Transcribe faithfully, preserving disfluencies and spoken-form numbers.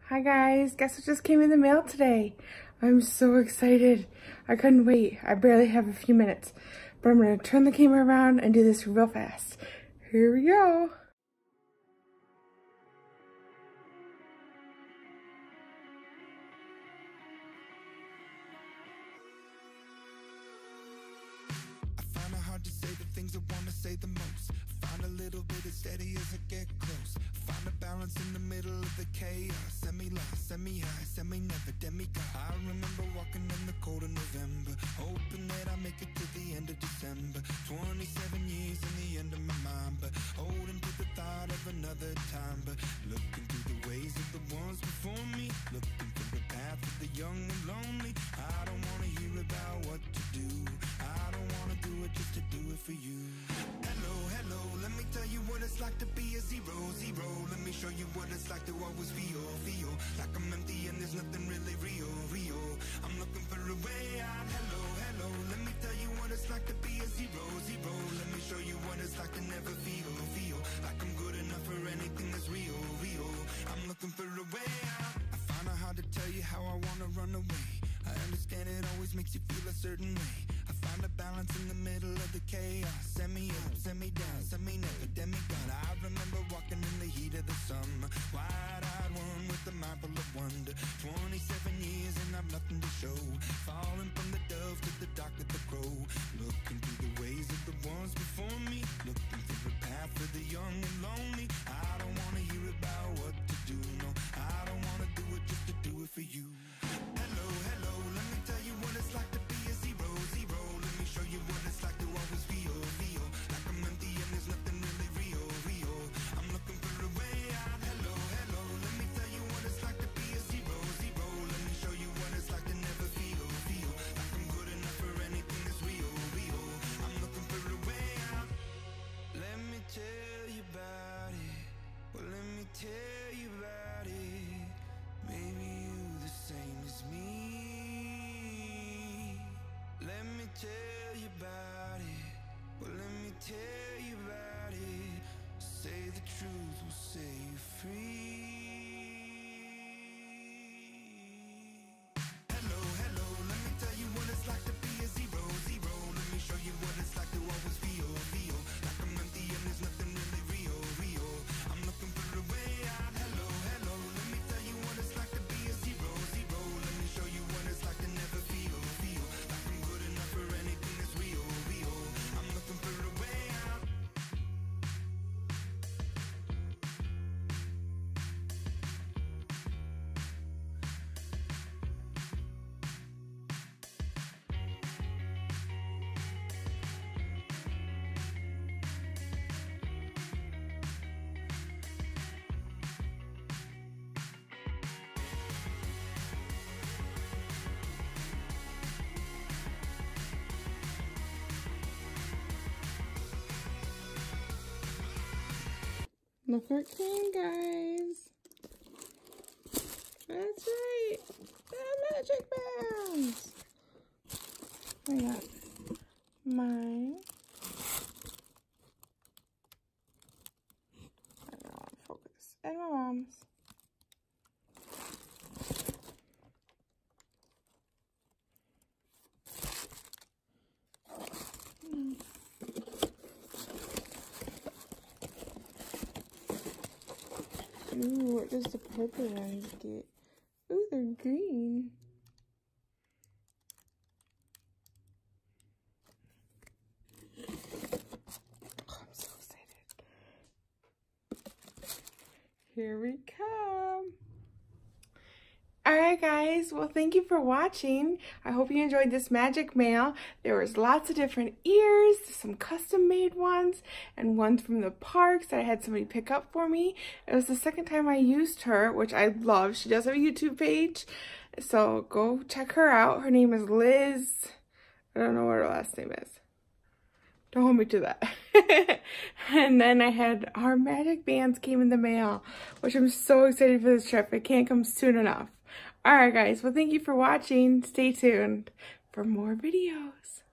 Hi guys, guess what just came in the mail today? I'm so excited. I couldn't wait. I barely have a few minutes, but I'm gonna turn the camera around and do this real fast. Here we go. I find it hard to say the things I want to say the most. Find a little bit of steady as I get close. Find a balance in the middle of the chaos. Semi-lost, semi-high, semi-never, demigod. I remember walking in the cold of November, hoping that I make it to the end of December. Twenty-seven years in the end of my mind, but holding to the thought of another time. But looking through the ways of the ones before me, looking through the path of the young and lonely. I don't want to hear about what to do. I don't want to do it just to do it for you. Hello, hello, let me tell you what it's like to be a zero, zero. Let me show you what it's like to always feel, feel like I'm empty and there's nothing really real, real. I'm looking for a way out. Hello, hello, let me tell you what it's like to be a zero, zero. Let me show you what it's like to never feel, feel like I'm good enough for anything that's real, real. I'm looking for a way out. I find it hard to tell you how I wanna run away. I understand it always makes you feel a certain way. I find a balance in the middle of the chaos. Send me up, send me down, send me never, demigod. I remember walking in the heat of the summer, wide-eyed one with a mind full of wonder. Twenty-seven years and I've nothing to show. Falling from the dove to the dark of the crow. Looking through the ways of the ones before me, looking through the path for the young and lonely. I don't wanna hear about what to do, no. I don't wanna do it just to do it for you. Hello, hello, let me tell you what it's like to be a zero, zero. Let me show you what it's like to always feel, feel like I'm empty and there's nothing really real, real. I'm looking for a way out. Hello, hello, let me tell you what it's like to be a zero, zero. Let me show you what it's like to never feel, feel like I'm good enough for anything that's real, real. I'm looking for a way out. Let me tell you about it. Well, let me tell you about it. Maybe you the same as me. Let me tell you about it. Well, let me tell you about it. Say the truth will set you free. Hello, hello, let me tell you what it's like to be a zero, zero. Let me show you what it's like to always feel, feel like I'm empty and there's nothing really real, real. I'm looking for a way out. Hello, hello, let me tell you what it's like to be a zero, zero. Let me show you what it's like to never feel, feel like I'm good enough for anything that's real, real. I'm looking for a way out. Look what came, guys. That's right. The magic bands. I got mine. I don't want to focus. And my mom's. Hmm. Ooh, what does the purple ones get? Ooh, they're green. Oh, I'm so excited. Here we come. Alright guys, well thank you for watching. I hope you enjoyed this magic mail. There was lots of different ears, some custom made ones, and ones from the parks that I had somebody pick up for me. It was the second time I used her, which I love. She does have a YouTube page, so go check her out. Her name is Liz. I don't know what her last name is. Don't hold me to that. And then I had our magic bands came in the mail, which I'm so excited for this trip. It can't come soon enough. Alright guys, well thank you for watching. Stay tuned for more videos.